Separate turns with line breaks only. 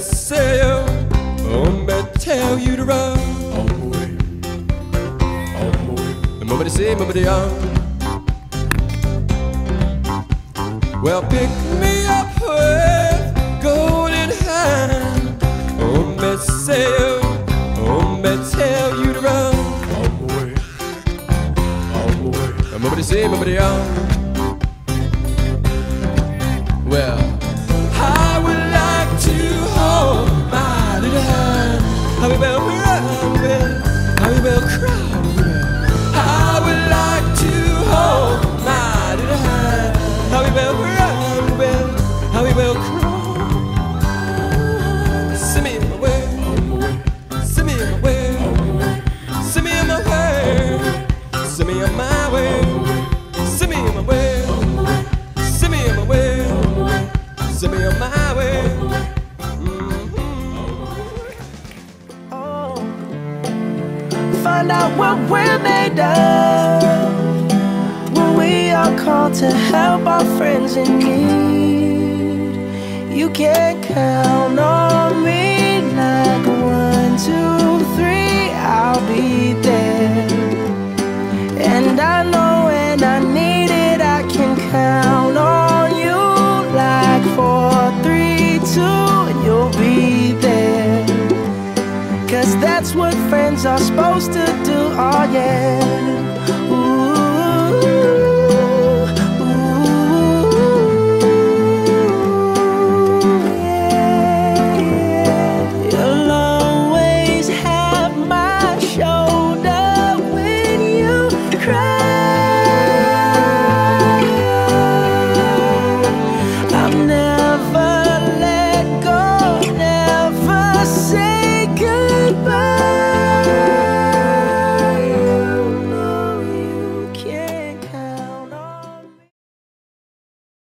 say you, tell you to run. Nobody say, nobody on. Well, pick me up with golden hand. Say you, tell you to run. Nobody say, nobody on. Well, I would like to hold my little hand. I will run, I will cry. I would like to hold my little hand. I will run, I will cry. Send me my way, send me my way, send me my way, send me on my way, send me my way, send me my way, send me on my way.
Find out what we're made of when we are called to help our friends in need. You can count on me like 1, 2, 3, I'll be there. And I know when I need it, I can count on you like 4, 3, 2, and you'll be there. 'Cause that's what friends are supposed to do, oh yeah.